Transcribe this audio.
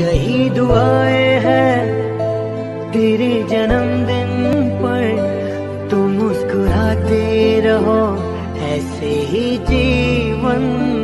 यही दुआएं हैं तेरे जन्मदिन पर, तुम मुस्कुराते रहो ऐसे ही जीवन